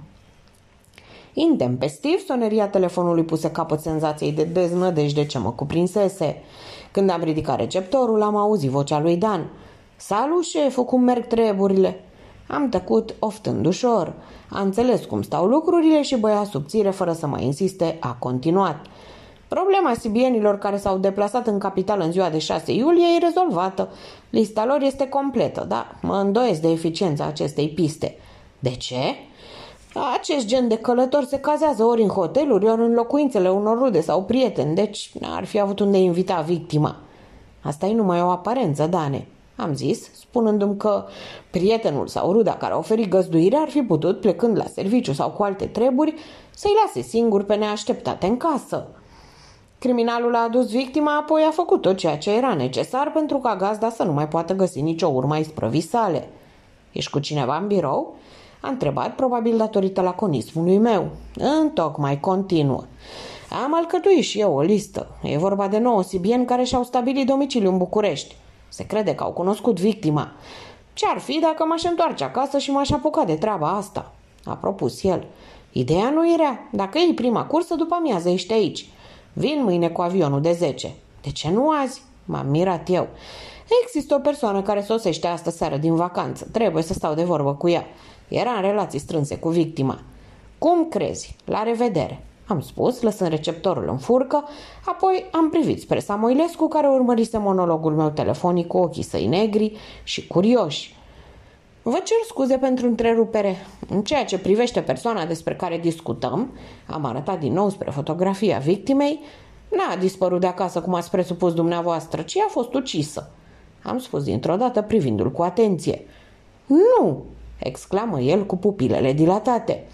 Intempestiv, soneria telefonului puse capăt senzației de deznădejde ce mă cuprinsese. Când am ridicat receptorul, am auzit vocea lui Dan. Salut, șeful, cum merg treburile? Am tăcut oftând ușor. A înțeles cum stau lucrurile și băia subțire, fără să mai insiste, a continuat. Problema sibienilor care s-au deplasat în capitală în ziua de șase iulie e rezolvată. Lista lor este completă, dar mă îndoiesc de eficiența acestei piste. De ce? Acest gen de călători se cazează ori în hoteluri, ori în locuințele unor rude sau prieteni, deci ar fi avut unde invita victima. Asta e numai o aparență, Dane, am zis, spunându-mi că prietenul sau ruda care a oferit găzduire ar fi putut, plecând la serviciu sau cu alte treburi, să-i lase singur pe neașteptate în casă. Criminalul a adus victima, apoi a făcut tot ceea ce era necesar pentru ca gazda să nu mai poată găsi nicio urmă a isprăvii sale. Ești cu cineva în birou? A întrebat, probabil datorită laconismului meu. Întocmai continuă. Am alcătuit și eu o listă. E vorba de nouă sibieni care și-au stabilit domiciliu în București. Se crede că au cunoscut victima. Ce-ar fi dacă m-aș întoarce acasă și m-aș apuca de treaba asta? A propus el. Ideea nu e rea. Dacă e prima cursă, după amiază ești aici. Vin mâine cu avionul de zece. De ce nu azi? M-am mirat eu. Există o persoană care sosește astă seară din vacanță. Trebuie să stau de vorbă cu ea. Era în relații strânse cu victima. Cum crezi? La revedere, am spus, lăsând receptorul în furcă, apoi am privit spre Samoilescu, care urmărise monologul meu telefonic cu ochii săi negri și curioși. Vă cer scuze pentru întrerupere. În ceea ce privește persoana despre care discutăm, am arătat din nou spre fotografia victimei, n-a dispărut de acasă cum ați presupus dumneavoastră, ci a fost ucisă. Am spus dintr-o dată privindu-l cu atenție. Nu! Exclamă el cu pupilele dilatate.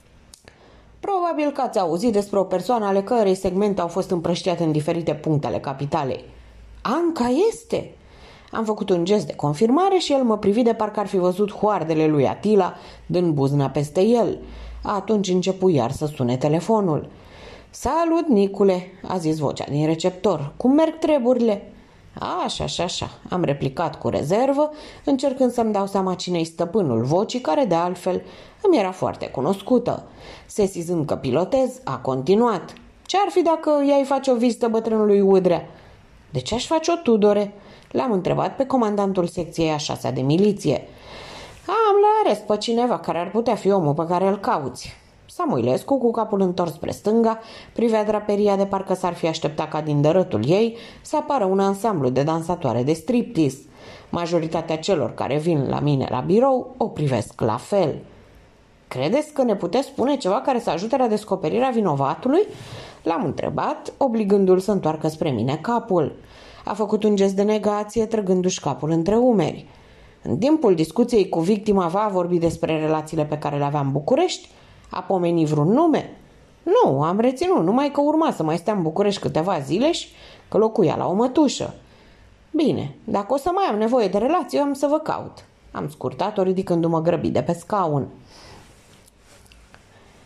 Probabil că ați auzit despre o persoană ale cărei segmente au fost împrăștiate în diferite puncte ale capitalei. Anca este! Am făcut un gest de confirmare și el mă privi de parcă ar fi văzut hoardele lui Atila dând buzna peste el. Atunci începu iar să sune telefonul. Salut, Nicule, a zis vocea din receptor. Cum merg treburile? Așa, așa, așa, am replicat cu rezervă, încercând să-mi dau seama cine-i stăpânul vocii, care de altfel îmi era foarte cunoscută. Sesizând că pilotez, a continuat. Ce-ar fi dacă i-ai face o vizită bătrânului Udrea? De ce aș face-o, Tudore? L-am întrebat pe comandantul secției a șasea de miliție. Am la arest pe cineva care ar putea fi omul pe care îl cauți. Samoilescu, cu capul întors spre stânga, privea draperia de parcă s-ar fi așteptat ca din dărătul ei să apară un ansamblu de dansatoare de striptease. Majoritatea celor care vin la mine la birou o privesc la fel. Credeți că ne puteți spune ceva care să ajute la descoperirea vinovatului? L-am întrebat, obligându-l să întoarcă spre mine capul. A făcut un gest de negație, trăgându-și capul între umeri. În timpul discuției cu victima va vorbi despre relațiile pe care le avea în București? A pomenit vreun nume? Nu, am reținut, numai că urma să mai stea în București câteva zile și că locuia la o mătușă. Bine, dacă o să mai am nevoie de relații, eu am să vă caut. Am scurtat-o ridicându-mă grăbit de pe scaun.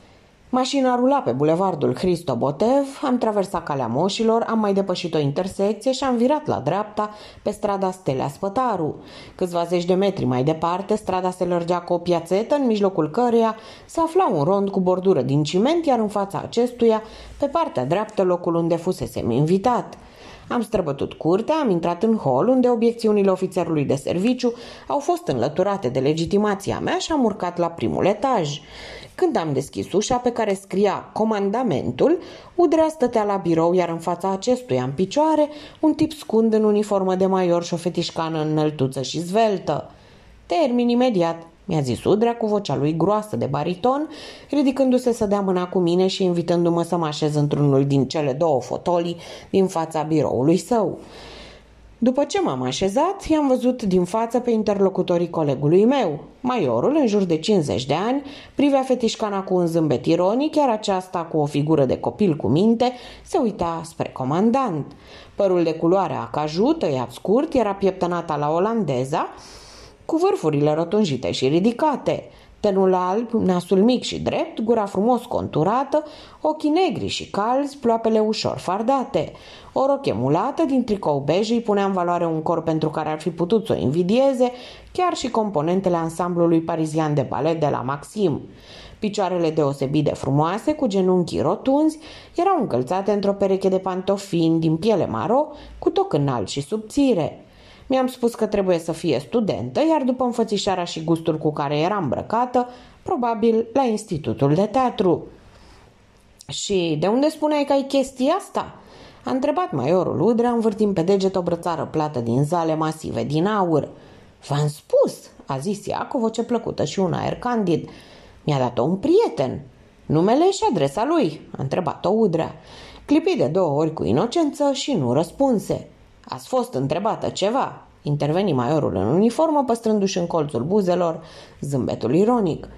Mașina rula pe bulevardul Hristo Botev, am traversat Calea Moșilor, am mai depășit o intersecție și am virat la dreapta pe strada Stelea Spătaru. Câțiva zeci de metri mai departe, strada se lărgea cu o piațetă, în mijlocul căreia se afla un rond cu bordură din ciment, iar în fața acestuia, pe partea dreaptă, locul unde fusesem invitat. Am străbătut curtea, am intrat în hol, unde obiecțiunile ofițerului de serviciu au fost înlăturate de legitimația mea și am urcat la primul etaj. Când am deschis ușa pe care scria comandamentul, Udrea stătea la birou, iar în fața acestuia, în picioare, un tip scund în uniformă de maior și o fetișcană înăltuță și zveltă. Termin imediat, mi-a zis Udrea cu vocea lui groasă de bariton, ridicându-se să dea mâna cu mine și invitându-mă să mă așez într-unul din cele două fotolii din fața biroului său. După ce m-am așezat, i-am văzut din față pe interlocutorii colegului meu. Maiorul, în jur de cincizeci de ani, privea fetișcana cu un zâmbet ironic, iar aceasta, cu o figură de copil cu minte, se uita spre comandant. Părul de culoare acaju, tăiat scurt, era pieptănata la olandeza, cu vârfurile rotunjite și ridicate. Tenul alb, nasul mic și drept, gura frumos conturată, ochii negri și calzi, ploapele ușor fardate. O roche mulată din tricou bej îi punea în valoare un corp pentru care ar fi putut să o invidieze, chiar și componentele ansamblului parizian de balet de la Maxim. Picioarele deosebit de frumoase, cu genunchii rotunzi, erau încălțate într-o pereche de pantofini din piele maro, cu toc înalt și subțire. Mi-am spus că trebuie să fie studentă, iar după înfățișarea și gustul cu care era îmbrăcată, probabil la Institutul de Teatru. Și de unde spuneai că ai chestia asta?" a întrebat maiorul Udrea, învârtind pe deget o brățară plată din zale masive din aur. V-am spus," a zis ea cu voce plăcută și un aer candid. Mi-a dat-o un prieten. Numele și adresa lui?" a întrebat-o Udrea. Clipi de două ori cu inocență și nu răspunse. Ați fost întrebată ceva?" interveni maiorul în uniformă, păstrându-și în colțul buzelor zâmbetul ironic.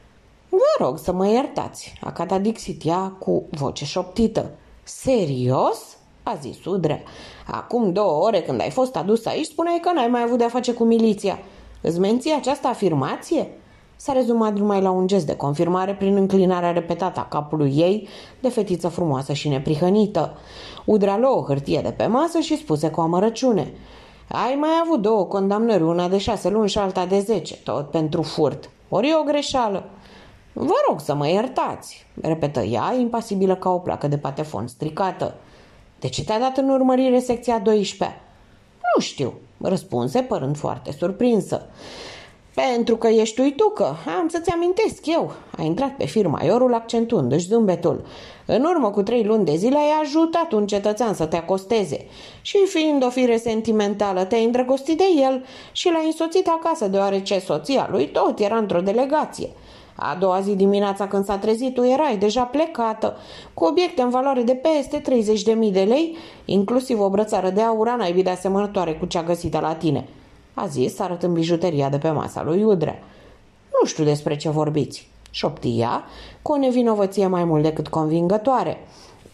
Vă rog să mă iertați," a catadixit ea cu voce șoptită. Serios?" a zis Udrea. Acum două ore când ai fost adus aici spuneai că n-ai mai avut de-a face cu miliția. Îți menții această afirmație?" S-a rezumat numai la un gest de confirmare prin înclinarea repetată a capului ei de fetiță frumoasă și neprihănită. Udrea luă o hârtie de pe masă și spuse cu amărăciune. Ai mai avut două condamnări, una de șase luni și alta de zece, tot pentru furt. Ori e o greșeală." Vă rog să mă iertați," repetă ea, impasibilă ca o placă de patefon stricată. De ce te-a dat în urmărire secția doisprezece? Nu știu," răspunse, părând foarte surprinsă. Pentru că ești uitucă, am să-ți amintesc eu," a intrat pe fir maiorul, accentuându-și zâmbetul. În urmă cu trei luni de zile ai ajutat un cetățean să te acosteze și, fiind o fire sentimentală, te-ai îndrăgostit de el și l-ai însoțit acasă, deoarece soția lui tot era într-o delegație. A doua zi dimineața când s-a trezit, tu erai deja plecată, cu obiecte în valoare de peste treizeci de mii de lei, inclusiv o brățară de aur naibii de asemănătoare cu cea găsită la tine," a zis, arătând bijuteria de pe masa lui Udrea. Nu știu despre ce vorbiți," șopti ea, cu o nevinovăție mai mult decât convingătoare.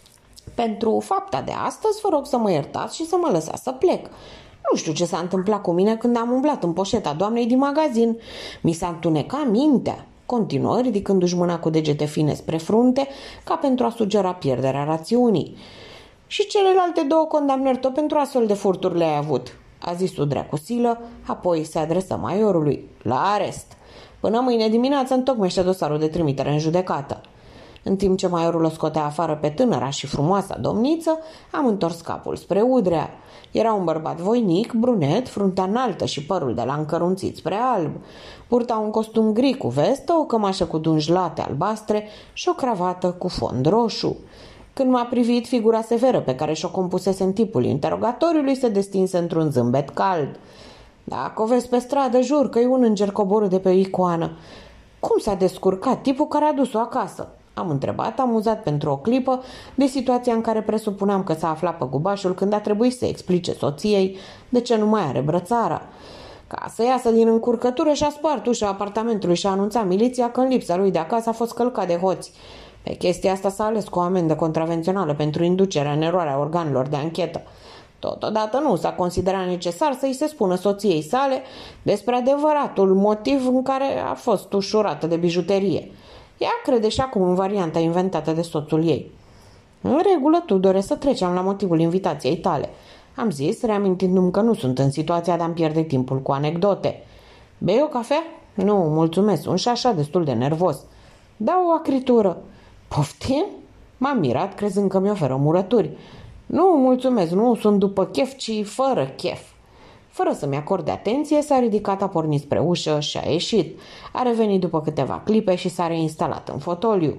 Pentru fapta de astăzi vă rog să mă iertați și să mă lăsați să plec. Nu știu ce s-a întâmplat cu mine când am umblat în poșeta doamnei din magazin. Mi s-a întunecat mintea," continuă, ridicându-și mâna cu degete fine spre frunte, ca pentru a sugera pierderea rațiunii. Și celelalte două condamnări tot pentru astfel de furturi le-ai avut," a zis Udrea cu silă, apoi se adresă maiorului. La arest. Până mâine dimineață întocmește dosarul de trimitere în judecată." În timp ce maiorul o scotea afară pe tânăra și frumoasa domniță, am întors capul spre Udrea. Era un bărbat voinic, brunet, fruntea înaltă și părul de la încărunțit spre alb. Purta un costum gri cu vestă, o cămașă cu dungi late albastre și o cravată cu fond roșu. Când m-a privit, figura severă pe care și-o compusese în tipul interogatoriului se destinse într-un zâmbet cald. Dacă o vezi pe stradă, jur că e un înger coborât de pe o icoană. Cum s-a descurcat tipul care a dus-o acasă?" am întrebat, amuzat pentru o clipă de situația în care presupuneam că s-a aflat păgubașul când a trebuit să explice soției de ce nu mai are brățara. Ca să iasă din încurcătură și-a spart ușa apartamentului și a anunțat miliția că în lipsa lui de acasă a fost călcat de hoți. Pe chestia asta s-a ales cu o amendă contravențională pentru inducerea în eroare a organelor de anchetă. Totodată nu s-a considerat necesar să-i se spună soției sale despre adevăratul motiv în care a fost ușurată de bijuterie. Ea crede și acum în varianta inventată de soțul ei. În regulă, Tudore, să trecem la motivul invitației tale, am zis, reamintindu-mi că nu sunt în situația de a-mi pierde timpul cu anecdote. Bei o cafea? Nu, mulțumesc, sunt și așa destul de nervos. Da o acritură. Poftim? M-am mirat, crezând că mi oferă murături. Nu, mulțumesc, nu sunt după chef, ci fără chef. Fără să-mi acorde atenție, s-a ridicat, a pornit spre ușă și a ieșit. A revenit după câteva clipe și s-a reinstalat în fotoliu.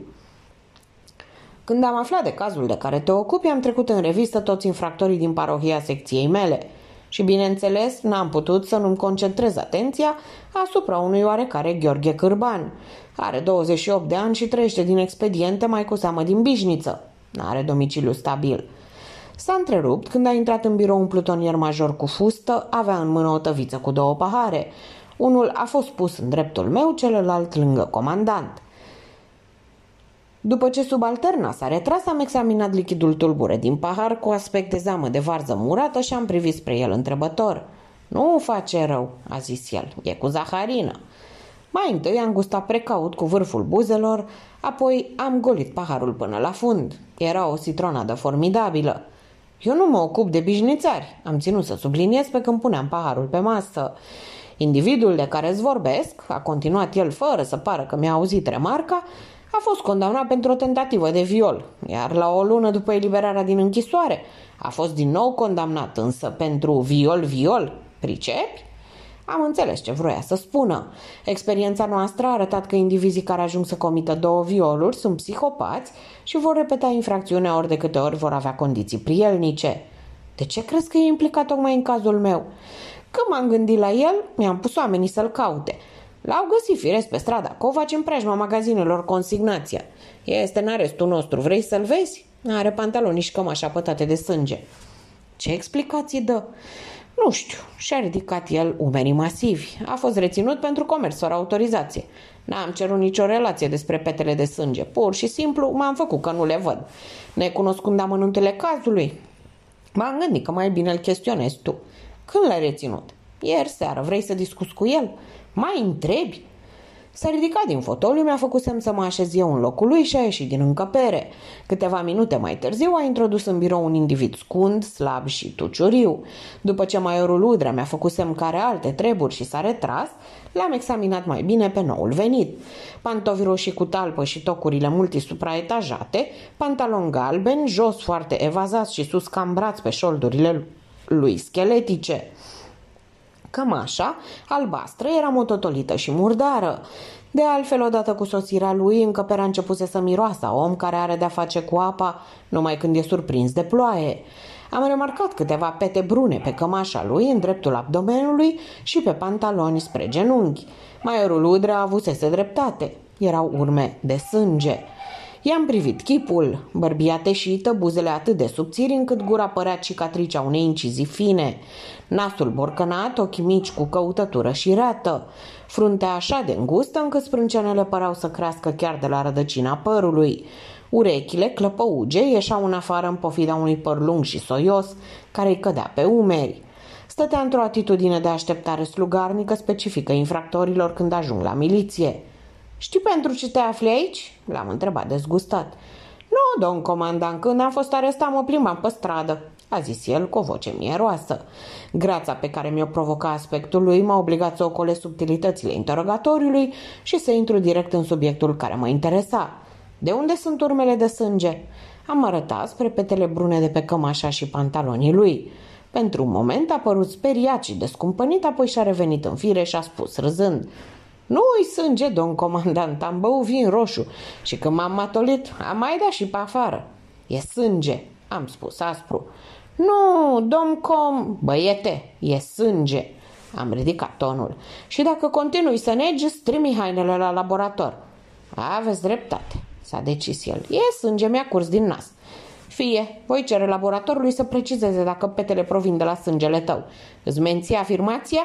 Când am aflat de cazul de care te ocupi, am trecut în revistă toți infractorii din parohia secției mele și, bineînțeles, n-am putut să nu-mi concentrez atenția asupra unui oarecare Gheorghe Cârban. Are douăzeci și opt de ani și trăiește din expediente, mai cu seamă din Bișniță. N-are domiciliu stabil. S-a întrerupt când a intrat în birou un plutonier major cu fustă, avea în mână o tăviță cu două pahare. Unul a fost pus în dreptul meu, celălalt lângă comandant. După ce subalterna s-a retras, am examinat lichidul tulbure din pahar cu aspect de zamă de varză murată și am privit spre el întrebător. Nu face rău, a zis el, e cu zaharină. Mai întâi am gustat precaut cu vârful buzelor, apoi am golit paharul până la fund. Era o citronadă formidabilă. Eu nu mă ocup de bișnițari, am ținut să subliniez pe când puneam paharul pe masă. Individul de care îți vorbesc, a continuat el fără să pară că mi-a auzit remarca, a fost condamnat pentru o tentativă de viol, iar la o lună după eliberarea din închisoare a fost din nou condamnat, însă pentru viol-viol. Pricepi? Am înțeles ce vroia să spună. Experiența noastră a arătat că indivizii care ajung să comită două violuri sunt psihopați și vor repeta infracțiunea ori de câte ori vor avea condiții prielnice. De ce crezi că e implicat tocmai în cazul meu? Când m-am gândit la el, mi-am pus oamenii să-l caute. L-au găsit firesc pe strada Covaci în preajma magazinelor Consignația. Este în arestul nostru, vrei să-l vezi? Are pantaloni și cămașa pătate de sânge. Ce explicații dă? Nu știu, și-a ridicat el umerii masivi. A fost reținut pentru comerț fără autorizație. N-am cerut nicio relație despre petele de sânge. Pur și simplu m-am făcut că nu le văd. Necunoscând amănuntele cazului, m-am gândit că mai bine îl chestionezi tu. Când l-ai reținut? Ieri seară. Vrei să discuți cu el? Mai întrebi? S-a ridicat din fotoliu, mi-a făcut semn să mă așez eu în locul lui și a ieșit din încăpere. Câteva minute mai târziu a introdus în birou un individ scund, slab și tuciuriu. După ce maiorul Udrea mi-a făcut semn că are alte treburi și s-a retras, l-am examinat mai bine pe noul venit. Pantofi roșii cu talpă și tocurile multisupraetajate, pantaloni galbeni, jos foarte evazați și sus cambrați pe șoldurile lui scheletice. Cămașa, albastră, era mototolită și murdară. De altfel, odată cu sosirea lui, încăperea începuse să miroasă a om care are de-a face cu apa numai când e surprins de ploaie. Am remarcat câteva pete brune pe cămașa lui, în dreptul abdomenului și pe pantaloni spre genunchi. Maiorul Udrea avusese dreptate. Erau urme de sânge. I-am privit chipul, bărbia teșită, buzele atât de subțiri încât gura părea cicatricea unei incizii fine, nasul borcănat, ochii mici cu căutătură și reată, fruntea așa de îngustă încât sprâncenele păreau să crească chiar de la rădăcina părului. Urechile, clăpăuge, ieșeau în afară în pofida unui păr lung și soios care îi cădea pe umeri. Stătea într-o atitudine de așteptare slugarnică specifică infractorilor când ajung la miliție. Știi pentru ce te afli aici?" l-am întrebat dezgustat. Nu, domn comandant, când am fost arestat mă plimbam pe stradă," a zis el cu o voce mieroasă. Grața pe care mi-o provoca aspectul lui m-a obligat să ocolesc subtilitățile interogatoriului și să intru direct în subiectul care mă interesa. De unde sunt urmele de sânge?" Am arătat spre petele brune de pe cămașa și pantalonii lui. Pentru un moment a părut speriat și descumpănit, apoi și-a revenit în fire și a spus râzând: Nu-i sânge, domn comandant, am băut vin roșu și când m-am matolit am mai dat și pe afară. E sânge, am spus aspru. Nu, domn com... Băiete, e sânge, am ridicat tonul. Și dacă continui să negi, strimi hainele la laborator. Aveți dreptate, s-a decis el. E sânge, mi-a curs din nas. Fie, voi cere laboratorului să precizeze dacă petele provin de la sângele tău. Îți menții afirmația?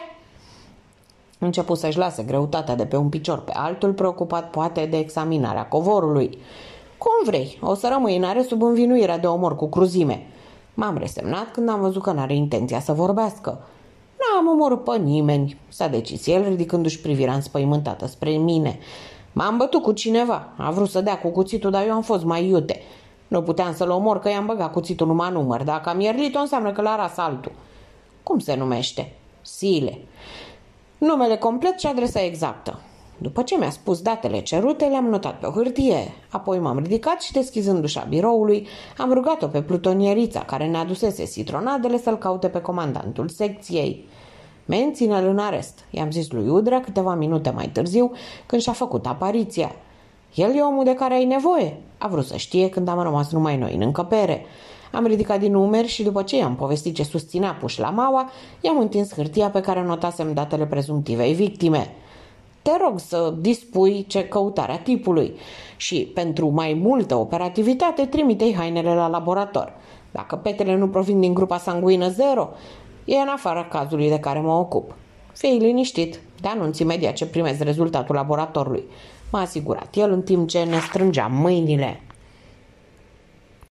Început să-și lase greutatea de pe un picior pe altul, preocupat poate de examinarea covorului. Cum vrei, o să rămâi în are sub învinuirea de omor cu cruzime. M-am resemnat când am văzut că n-are intenția să vorbească. N-am omorât pe nimeni, s-a decis el, ridicându-și privirea înspăimântată spre mine. M-am bătut cu cineva, a vrut să dea cu cuțitul, dar eu am fost mai iute. Nu puteam să-l omor că i-am băgat cuțitul numai număr. Dacă am ierlit-o, înseamnă că l-a ras altul. Cum se numește? Sile. Numele complet și adresa exactă. După ce mi-a spus datele cerute, le-am notat pe o hârtie. Apoi m-am ridicat și, deschizând ușa biroului, am rugat-o pe plutonierița care ne adusese citronadele să-l caute pe comandantul secției. Menține-l în arest, i-am zis lui Udrea câteva minute mai târziu, când și-a făcut apariția. El e omul de care ai nevoie. A vrut să știe când am rămas numai noi în încăpere. Am ridicat din umeri și după ce i-am povestit ce susținea Pușlamaua, i-am întins hârtia pe care notasem datele prezumtivei victime. Te rog să dispui ce căutarea tipului și, pentru mai multă operativitate, trimite-i hainele la laborator. Dacă petele nu provin din grupa sanguină zero, e în afara cazului de care mă ocup. Fii liniștit, te anunț imediat ce primezi rezultatul laboratorului, m-a asigurat el în timp ce ne strângeam mâinile.